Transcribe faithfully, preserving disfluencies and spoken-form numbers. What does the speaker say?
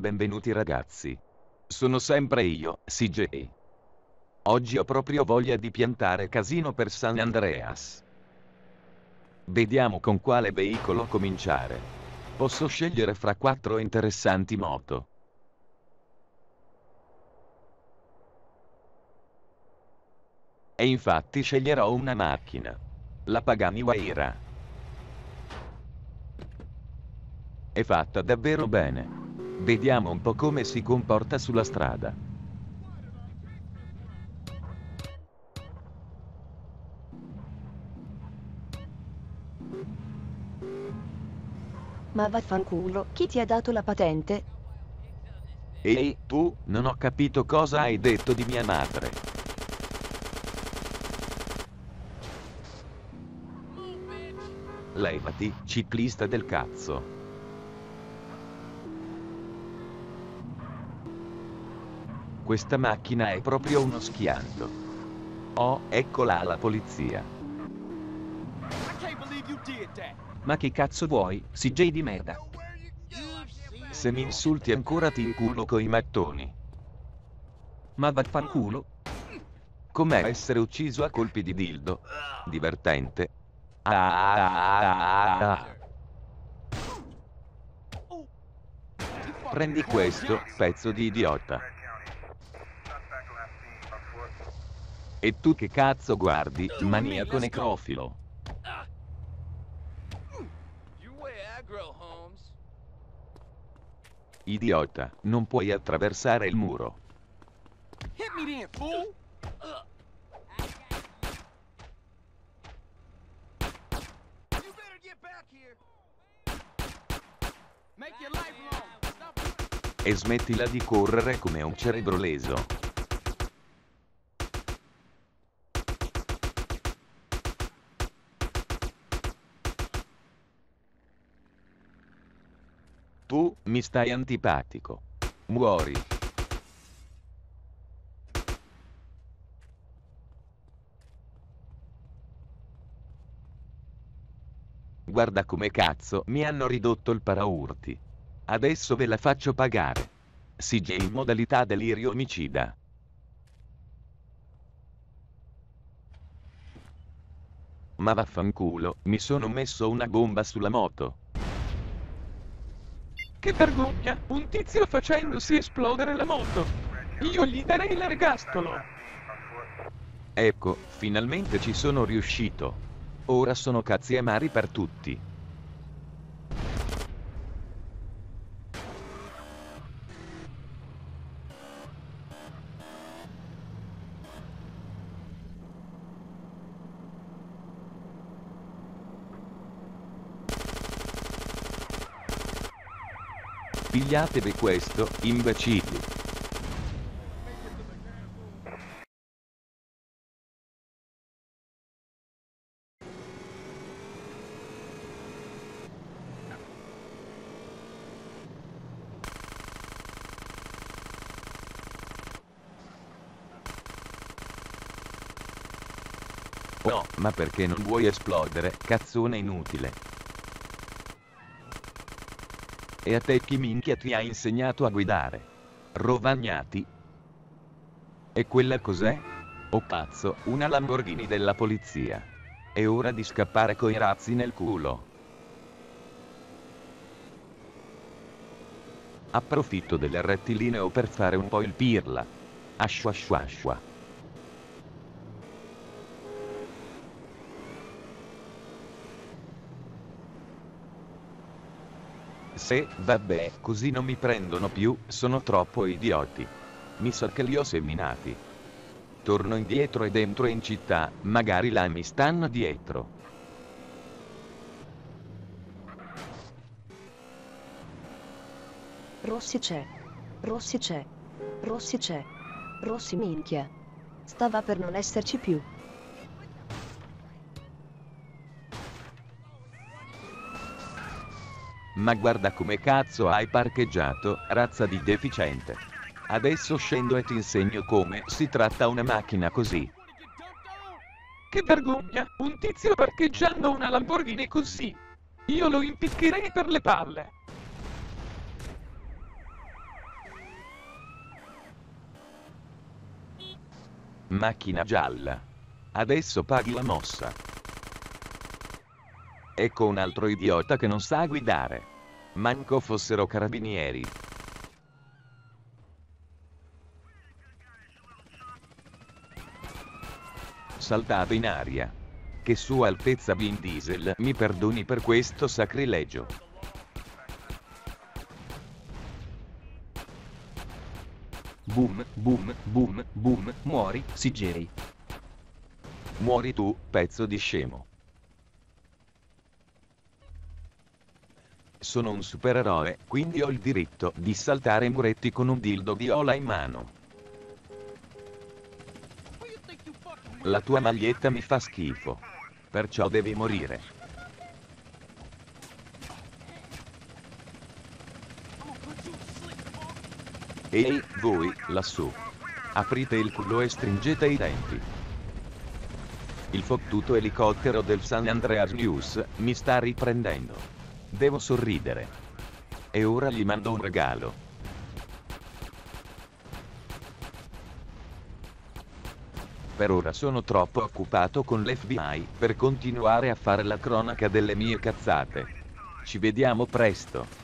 benvenuti ragazzi. Sono sempre io, C J. Oggi ho proprio voglia di piantare casino per San Andreas. Vediamo con quale veicolo cominciare. Posso scegliere fra quattro interessanti moto. E infatti sceglierò una macchina. La Pagani Huayra. È fatta davvero bene. Vediamo un po' come si comporta sulla strada. Ma vaffanculo, chi ti ha dato la patente? Ehi, tu, non ho capito cosa hai detto di mia madre. Levati, ciclista del cazzo. Questa macchina è proprio uno schianto. Oh, eccola la polizia. Ma che cazzo vuoi, C J di merda? Se mi insulti ancora ti inculo coi mattoni. Ma vaffanculo? Com'è essere ucciso a colpi di dildo? Divertente. Ah, ah, ah, ah, ah. Prendi questo, pezzo di idiota. E tu che cazzo guardi, maniaco necrofilo? Idiota, non puoi attraversare il muro. Hit me then, fool! You better get back here. Make your life long. Stop. E smettila di correre come un cerebro leso. Tu, mi stai antipatico. Muori. Guarda come cazzo mi hanno ridotto il paraurti. Adesso ve la faccio pagare. C J in modalità delirio omicida. Ma vaffanculo, mi sono messo una bomba sulla moto. Che vergogna, un tizio facendosi esplodere la moto. Io gli darei l'ergastolo. Ecco, finalmente ci sono riuscito. Ora sono cazzi amari per tutti. Pigliatevi questo, imbecilli. Oh, ma perché non vuoi esplodere, cazzone inutile? E a te chi minchia ti ha insegnato a guidare? Rovagnati? E quella cos'è? Oh pazzo, una Lamborghini della polizia. È ora di scappare coi razzi nel culo. Approfitto del rettilineo per fare un po' il pirla. Ashua ashua ashua. Se, vabbè, così non mi prendono più, sono troppo idioti. Mi sa che li ho seminati. Torno indietro ed entro in città, magari là mi stanno dietro. Rossi c'è. Rossi c'è. Rossi c'è. Rossi minchia. Stava per non esserci più. Ma guarda come cazzo hai parcheggiato, razza di deficiente. Adesso scendo e ti insegno come si tratta una macchina così. Che vergogna, un tizio parcheggiando una Lamborghini così. Io lo impiccherei per le palle. Macchina gialla. Adesso paghi la mossa. Ecco un altro idiota che non sa guidare. Manco fossero carabinieri. Saltato in aria. Che Sua Altezza Vin Diesel mi perdoni per questo sacrilegio. Boom, boom, boom, boom, muori, C J. Muori tu, pezzo di scemo. Sono un supereroe, quindi ho il diritto di saltare muretti con un dildo viola in mano. La tua maglietta mi fa schifo. Perciò devi morire. Ehi, voi, lassù. Aprite il culo e stringete i denti. Il fottuto elicottero del San Andreas News mi sta riprendendo. Devo sorridere. E ora gli mando un regalo. Per ora sono troppo occupato con l'F B I per continuare a fare la cronaca delle mie cazzate. Ci vediamo presto.